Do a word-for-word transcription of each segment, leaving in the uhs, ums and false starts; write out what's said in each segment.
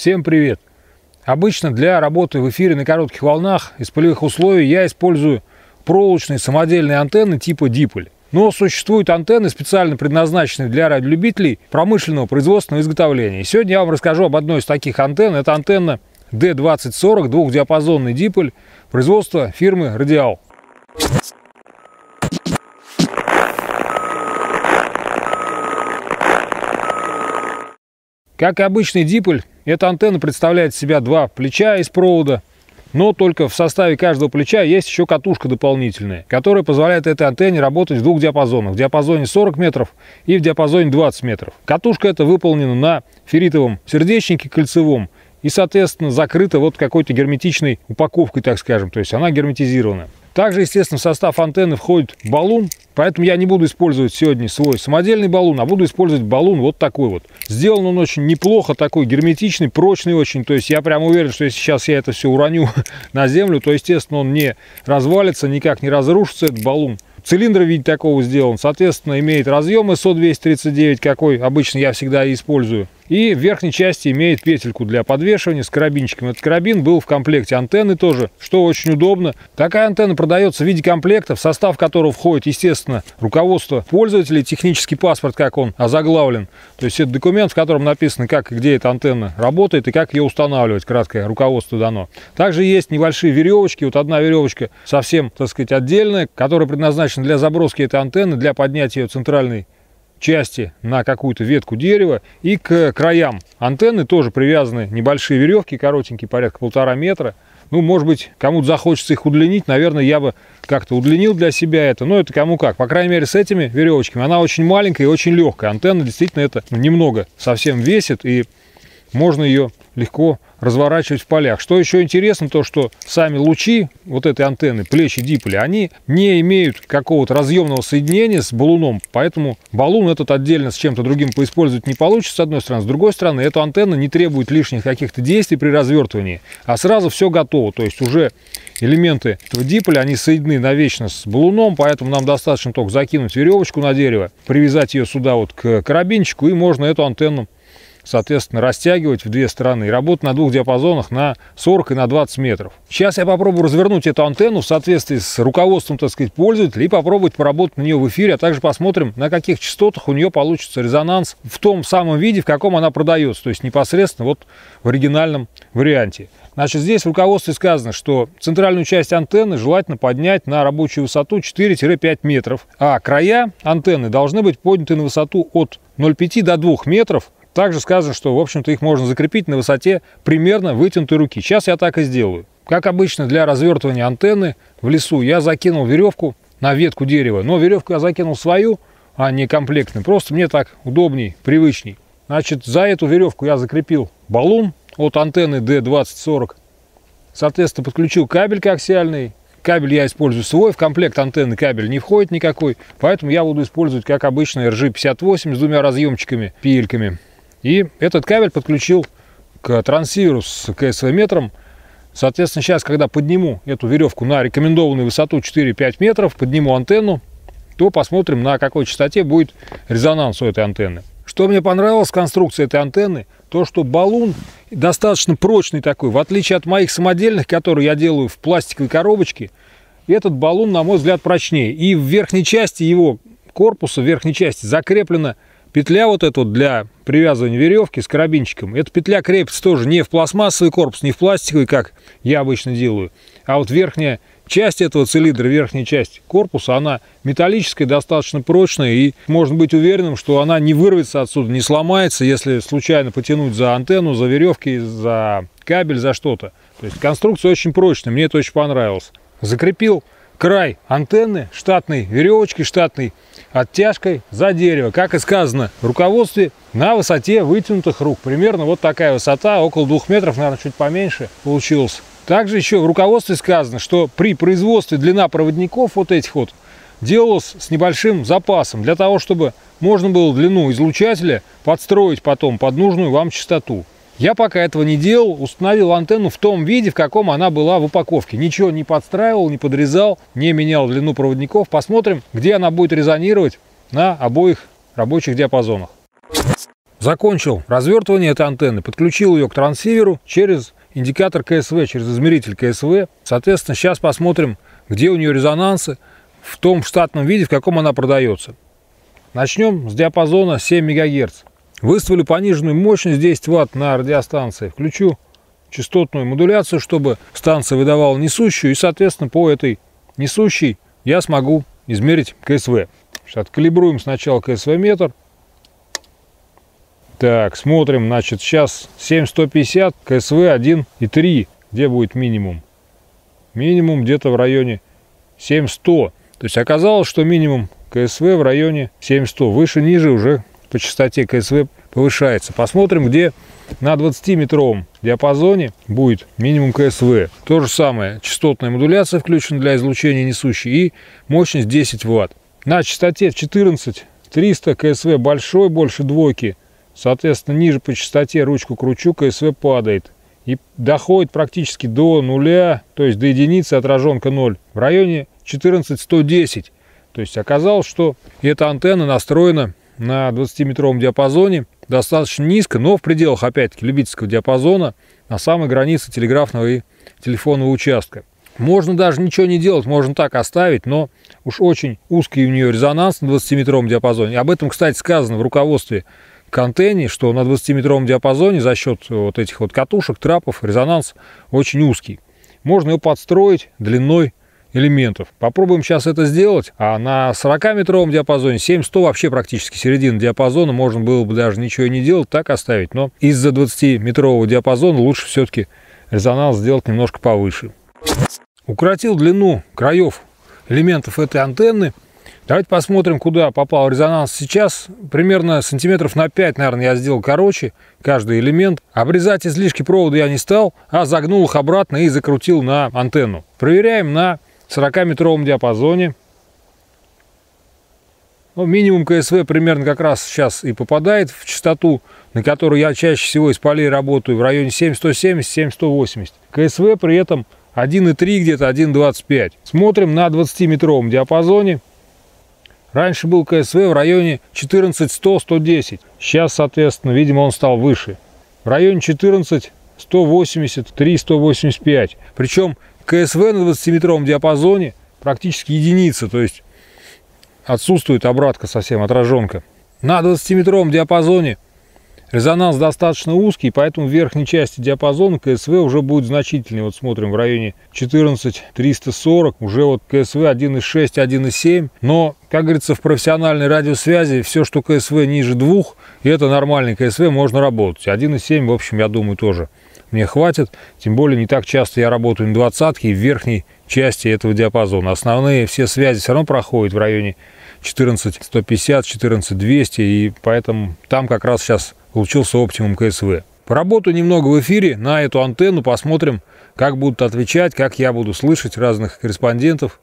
Всем привет! Обычно для работы в эфире на коротких волнах из полевых условий я использую проволочные самодельные антенны типа диполь. Но существуют антенны, специально предназначенные для радиолюбителей промышленного производственного изготовления. И сегодня я вам расскажу об одной из таких антенн. Это антенна дэ двадцать сорок, двухдиапазонный диполь, производства фирмы Радиал. Как и обычный диполь, эта антенна представляет из себя два плеча из провода, но только в составе каждого плеча есть еще катушка дополнительная, которая позволяет этой антенне работать в двух диапазонах, в диапазоне сорок метров и в диапазоне двадцать метров. Катушка эта выполнена на ферритовом сердечнике кольцевом и, соответственно, закрыта вот какой-то герметичной упаковкой, так скажем, то есть она герметизирована. Также, естественно, в состав антенны входит баллон, поэтому я не буду использовать сегодня свой самодельный баллон, а буду использовать баллон вот такой вот. Сделан он очень неплохо, такой герметичный, прочный очень, то есть я прям уверен, что если сейчас я это все уроню на землю, то, естественно, он не развалится, никак не разрушится, этот баллон. Цилиндр в виде такого сделан, соответственно, имеет разъем эс о двести тридцать девять, какой обычно я всегда и использую. И в верхней части имеет петельку для подвешивания с карабинчиком. Этот карабин был в комплекте антенны тоже, что очень удобно. Такая антенна продается в виде комплекта, в состав которого входит, естественно, руководство пользователя, технический паспорт, как он озаглавлен. То есть это документ, в котором написано, как и где эта антенна работает и как ее устанавливать. Краткое руководство дано. Также есть небольшие веревочки. Вот одна веревочка совсем, так сказать, отдельная, которая предназначена для заброски этой антенны, для поднятия ее центральной части на какую-то ветку дерева, и к краям антенны тоже привязаны небольшие веревки, коротенькие, порядка полтора метра. Ну, может быть, кому-то захочется их удлинить, наверное, я бы как-то удлинил для себя это, но это кому как. По крайней мере, с этими веревочками она очень маленькая и очень легкая. Антенна действительно это немного совсем весит, и можно ее легко разворачивать в полях. Что еще интересно, то что сами лучи вот этой антенны, плечи диполя, они не имеют какого-то разъемного соединения с баллоном, поэтому баллон этот отдельно с чем-то другим поиспользовать не получится, с одной стороны. С другой стороны, эта антенна не требует лишних каких-то действий при развертывании, а сразу все готово, то есть уже элементы этого диполя, они соединены навечно с баллоном, поэтому нам достаточно только закинуть веревочку на дерево, привязать ее сюда вот к карабинчику, и можно эту антенну, соответственно, растягивать в две стороны и работать на двух диапазонах на сорок и на двадцать метров. Сейчас я попробую развернуть эту антенну в соответствии с руководством, так сказать, пользователя и попробовать поработать на нее в эфире, а также посмотрим, на каких частотах у нее получится резонанс в том самом виде, в каком она продается, то есть непосредственно вот в оригинальном варианте. Значит, здесь в руководстве сказано, что центральную часть антенны желательно поднять на рабочую высоту четыре-пять метров, а края антенны должны быть подняты на высоту от ноль целых пяти до двух метров. Также сказано, что, в общем-то, их можно закрепить на высоте примерно вытянутой руки. Сейчас я так и сделаю. Как обычно, для развертывания антенны в лесу я закинул веревку на ветку дерева. Но веревку я закинул свою, а не комплектную. Просто мне так удобней, привычней. Значит, за эту веревку я закрепил баллон от антенны дэ двадцать сорок. Соответственно, подключил кабель коаксиальный. Кабель я использую свой, в комплект антенны кабель не входит никакой. Поэтому я буду использовать, как обычно, эр джи пятьдесят восемь с двумя разъемчиками, пильками. И этот кабель подключил к трансиверу с ка эс вэ метром. Соответственно, сейчас, когда подниму эту веревку на рекомендованную высоту четыре-пять метров, подниму антенну, то посмотрим, на какой частоте будет резонанс у этой антенны. Что мне понравилось в конструкции этой антенны, то что баллон достаточно прочный такой. В отличие от моих самодельных, которые я делаю в пластиковой коробочке, этот баллон, на мой взгляд, прочнее. И в верхней части его корпуса, в верхней части закреплена петля вот эта вот для привязывания веревки с карабинчиком. Эта петля крепится тоже не в пластмассовый корпус, не в пластиковый, как я обычно делаю, а вот верхняя часть этого цилиндра, верхняя часть корпуса, она металлическая, достаточно прочная, и можно быть уверенным, что она не вырвется отсюда, не сломается, если случайно потянуть за антенну, за веревки, за кабель, за что-то. То есть конструкция очень прочная, мне это очень понравилось. Закрепил край антенны штатной веревочкой, штатной оттяжкой за дерево. Как и сказано в руководстве, на высоте вытянутых рук. Примерно вот такая высота, около двух метров, наверное, чуть поменьше получилось. Также еще в руководстве сказано, что при производстве длина проводников вот этих вот делалась с небольшим запасом, для того, чтобы можно было длину излучателя подстроить потом под нужную вам частоту. Я пока этого не делал, установил антенну в том виде, в каком она была в упаковке. Ничего не подстраивал, не подрезал, не менял длину проводников. Посмотрим, где она будет резонировать на обоих рабочих диапазонах. Закончил развертывание этой антенны, подключил ее к транссиверу через индикатор КСВ, через измеритель КСВ. Соответственно, сейчас посмотрим, где у нее резонансы в том штатном виде, в каком она продается. Начнем с диапазона семь мегагерц. Выставлю пониженную мощность десять ватт на радиостанции. Включу частотную модуляцию, чтобы станция выдавала несущую. И, соответственно, по этой несущей я смогу измерить КСВ. Откалибруем сначала КСВ-метр. Так, смотрим, значит, сейчас семь сто пятьдесят, КСВ один и три. Где будет минимум? Минимум где-то в районе семь сто. То есть оказалось, что минимум КСВ в районе семь сто. Выше, ниже уже по частоте КСВ повышается. Посмотрим, где на двадцатиметровом диапазоне будет минимум КСВ. То же самое, частотная модуляция включена для излучения несущей и мощность десять ватт. На частоте четырнадцать триста КСВ большой, больше двойки. Соответственно, ниже по частоте ручку кручу, КСВ падает. И доходит практически до нуля, то есть до единицы, отраженка ноль. В районе четырнадцать сто десять. То есть оказалось, что эта антенна настроена на двадцатиметровом диапазоне достаточно низко, но в пределах, опять-таки, любительского диапазона, на самой границе телеграфного и телефонного участка. Можно даже ничего не делать, можно так оставить, но уж очень узкий у нее резонанс на двадцатиметровом диапазоне. Об этом, кстати, сказано в руководстве к антенне, что на двадцатиметровом диапазоне за счет вот этих вот катушек, трапов, резонанс очень узкий. Можно его подстроить длиной элементов. Попробуем сейчас это сделать. А на сорокаметровом диапазоне семь сто вообще практически середина диапазона. Можно было бы даже ничего не делать, так оставить. Но из-за двадцатиметрового диапазона лучше все-таки резонанс сделать немножко повыше. Укоротил длину краев элементов этой антенны. Давайте посмотрим, куда попал резонанс сейчас. Примерно сантиметров на пять, наверное, я сделал короче каждый элемент. Обрезать излишки провода я не стал, а загнул их обратно и закрутил на антенну. Проверяем на сорокаметровом диапазоне. Ну, минимум КСВ примерно как раз сейчас и попадает в частоту, на которую я чаще всего из полей работаю, в районе семь сто семьдесят — семь сто восемьдесят. КСВ при этом один и три, где-то один двадцать пять. Смотрим на двадцатиметровом диапазоне. Раньше был КСВ в районе четырнадцать сто — сто десять. Сейчас, соответственно, видимо, он стал выше. В районе четырнадцать сто восемьдесят три — сто восемьдесят пять. Причем КСВ на двадцатиметровом диапазоне практически единица, то есть отсутствует обратка совсем, отраженка. На двадцатиметровом диапазоне резонанс достаточно узкий, поэтому в верхней части диапазона КСВ уже будет значительнее. Вот смотрим, в районе четырнадцать триста сорок, уже вот КСВ один и шесть — один и семь. Но, как говорится, в профессиональной радиосвязи все, что КСВ ниже двух, и это нормальный КСВ, можно работать. один и семь, в общем, я думаю, тоже мне хватит. Тем более не так часто я работаю на двадцатке и в верхней части этого диапазона. Основные все связи все равно проходят в районе четырнадцать сто пятьдесят — четырнадцать двести, и поэтому там как раз сейчас получился оптимум КСВ. Поработаю немного в эфире на эту антенну, посмотрим, как будут отвечать, как я буду слышать разных корреспондентов.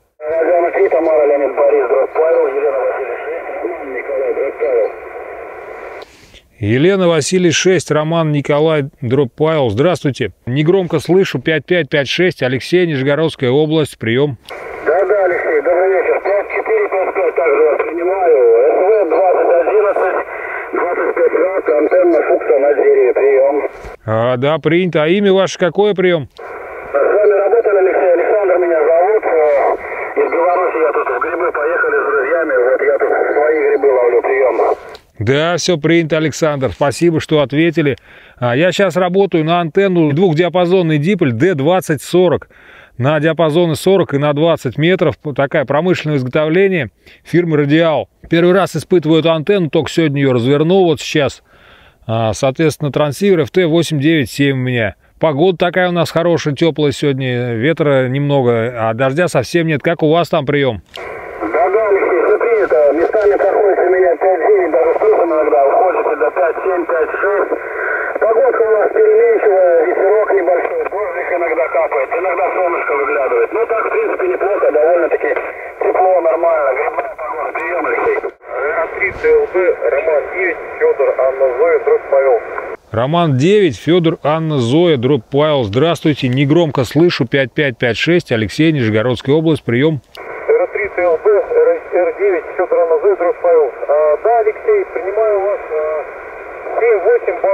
Елена Василий шесть, Роман Николай дробь Павел. Здравствуйте. Негромко слышу. пять пять пять шесть. Алексей, Нижегородская область. Прием. Да, да, Алексей, добрый вечер. пять четыре пять пять также вас принимаю. СВ двадцать одиннадцать, двадцать пять ватт, антенна Фукса на дереве. Прием. А, да, принято. А имя ваше какое? Прием. С вами работали, Алексей. Александр меня зовут. Из Беларуси я тут в грибы поехали с друзьями. Вот я тут свои грибы ловлю. Прием. Да, все принято, Александр. Спасибо, что ответили. А, я сейчас работаю на антенну двухдиапазонный диполь Д двадцать сорок. На диапазоны сорок и на двадцать метров. Такая промышленное изготовление фирмы Радиал. Первый раз испытываю эту антенну, только сегодня ее развернул вот сейчас. А, соответственно, трансивер эф тэ восемь девять семь у меня. Погода такая у нас хорошая, теплая сегодня. Ветра немного, а дождя совсем нет. Как у вас там прием? Да-да, Алексей, все принято. Местами проходит у меня пять девять, даже слышно иногда. Уходите до пять семь, пять шесть. Погодка у нас переменчивая, ветерок небольшой, дождик иногда капает, иногда солнышко выглядывает. Ну так, в принципе, неплохо, довольно-таки тепло, нормально. Грибная погода. Прием, Алексей. эр три тэ эл бэ, Роман девять, Федор, Анна, Зоя, дробь Павел. Роман девять, Федор, Анна, Зоя, дробь Павел. Здравствуйте, негромко слышу. пять пять пять шесть, Алексей, Нижегородская область. Прием. эр три тэ эл бэ, эр девять, Федор, Анна, Зоя, дробь Павел. А, да, Алексей, принимаю вас. семь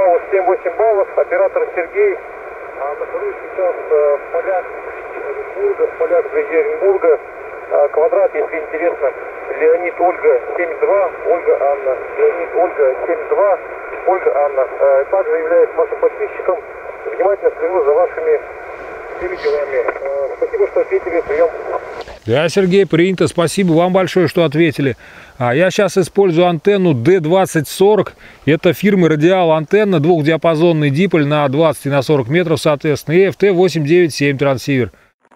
баллов, семь-восемь баллов. Оператор Сергей. А, нахожусь сейчас э, в полях Оренбурга, в полях вблизи Оренбурга. А, квадрат, если интересно. Леонид Ольга семь два, Ольга Анна. Леонид Ольга семь два, Ольга Анна. А, также являюсь вашим подписчиком. Внимательно слежу за вашими всеми делами. А, спасибо, что ответили. Прием. Да, Сергей, принято. Спасибо вам большое, что ответили. А я сейчас использую антенну дэ двадцать сорок. Это фирмы Радиал антенна, двухдиапазонный диполь на двадцать и на сорок метров, соответственно, и эф тэ восемь девять семь трансивер.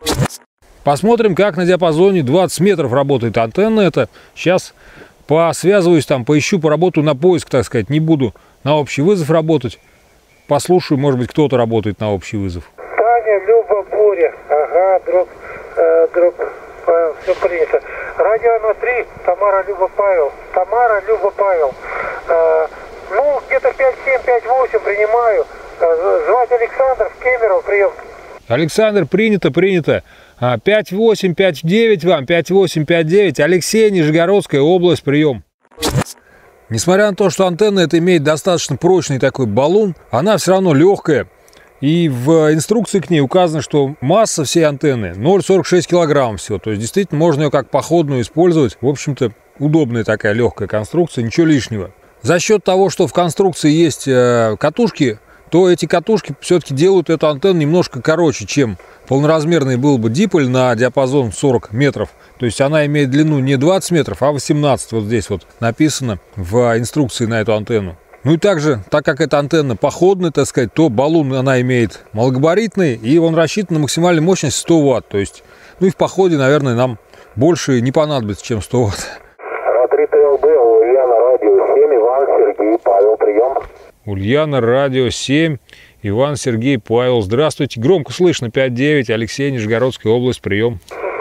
Посмотрим, как на диапазоне двадцать метров работает антенна. Это сейчас посвязываюсь там, поищу, поработаю на поиск, так сказать. Не буду на общий вызов работать. Послушаю, может быть, кто-то работает на общий вызов. Таня, Люба, Боря. Ага, дроп, э, дроп. Все принято. Радио на три, Тамара, Люба, Павел. Тамара, Люба, Павел. Э, ну, где-то пять семь, пять восемь принимаю. Э, звать Александр, в Кемерово, прием. Александр, принято, принято. пять восемь пять девять вам, пять восемь пять девять. Алексей, Нижегородская область, прием. Несмотря на то, что антенна это имеет достаточно прочный такой баллон, она все равно легкая. И в инструкции к ней указано, что масса всей антенны ноль целых сорок шесть сотых всего. То есть действительно можно ее как походную использовать. В общем-то, удобная такая легкая конструкция, ничего лишнего. За счет того, что в конструкции есть э, катушки, то эти катушки все-таки делают эту антенну немножко короче, чем полноразмерный был бы диполь на диапазон сорок метров. То есть она имеет длину не двадцать метров, а восемнадцать. Вот здесь вот написано в инструкции на эту антенну. Ну и также, так как эта антенна походная, так сказать, то баллон она имеет малогабаритный, и он рассчитан на максимальную мощность сто ватт. То есть, ну и в походе, наверное, нам больше не понадобится, чем сто ватт. три тэ эл бэ, Ульяна, радио семь, Иван, Сергей, Павел, прием. Ульяна, радио семь, Иван, Сергей, Павел. Здравствуйте. Громко слышно, пять девять, Алексей, Нижегородская область, прием.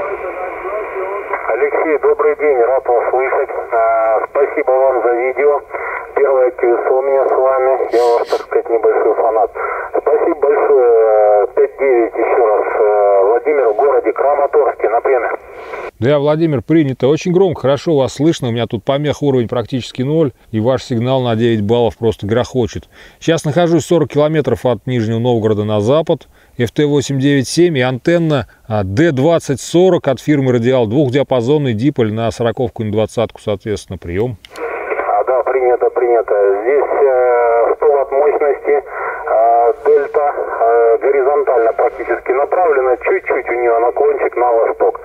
Алексей, добрый день, рад вас слышать. А, спасибо вам за видео. Первое колесо у меня с вами. Я ваш, так сказать, небольшой фанат. Спасибо большое. пять девять еще раз. Владимир в городе Краматорске на приеме. Да, Владимир, принято. Очень громко, хорошо вас слышно. У меня тут помех уровень практически ноль. И ваш сигнал на девять баллов просто грохочет. Сейчас нахожусь сорок километров от Нижнего Новгорода на запад. эф тэ восемь девять семь и антенна дэ двадцать сорок от фирмы Радиал. Двухдиапазонный диполь на сороковку и на двадцатку, соответственно, прием. А, да, принято, принято. Здесь э, сто ватт мощности. Э, дельта э, горизонтально практически направлена. Чуть-чуть у нее на кончик на восток.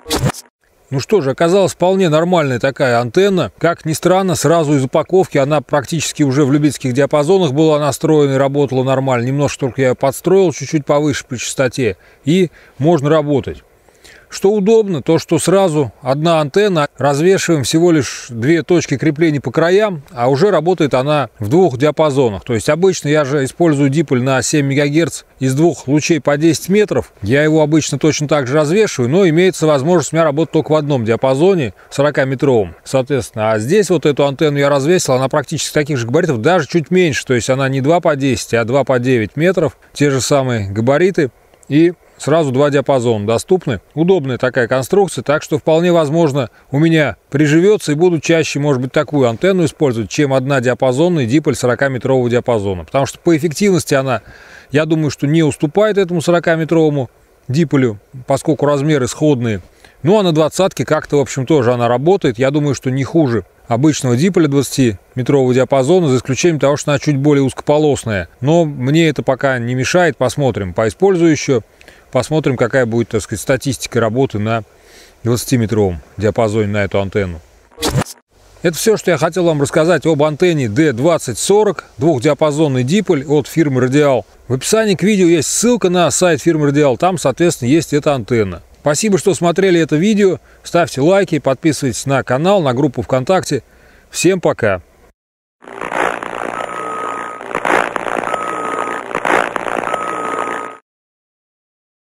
Ну что же, оказалась вполне нормальная такая антенна. Как ни странно, сразу из упаковки она практически уже в любительских диапазонах была настроена и работала нормально. Немножко только я подстроил чуть-чуть повыше по частоте, и можно работать. Что удобно, то что сразу одна антенна, развешиваем всего лишь две точки крепления по краям, а уже работает она в двух диапазонах. То есть обычно я же использую диполь на семь мегагерц из двух лучей по десять метров. Я его обычно точно так же развешиваю, но имеется возможность у меня работать только в одном диапазоне, сорокаметровом. Соответственно, а здесь вот эту антенну я развесил, она практически таких же габаритов, даже чуть меньше. То есть она не два по десять, а два по девять метров. Те же самые габариты. И сразу два диапазона доступны. Удобная такая конструкция, так что вполне возможно у меня приживется и буду чаще, может быть, такую антенну использовать, чем однодиапазонный диполь сорокаметрового диапазона. Потому что по эффективности она, я думаю, что не уступает этому сорокаметровому диполю, поскольку размеры сходные. Ну а на двадцатке как-то, в общем, тоже она работает. Я думаю, что не хуже обычного диполя двадцатиметрового диапазона, за исключением того, что она чуть более узкополосная. Но мне это пока не мешает. Посмотрим, поиспользую еще. Посмотрим, какая будет, так сказать, статистика работы на двадцатиметровом диапазоне на эту антенну. Это все, что я хотел вам рассказать об антенне дэ двадцать сорок, двухдиапазонный диполь от фирмы Радиал. В описании к видео есть ссылка на сайт фирмы Радиал, там, соответственно, есть эта антенна. Спасибо, что смотрели это видео, ставьте лайки, подписывайтесь на канал, на группу ВКонтакте. Всем пока!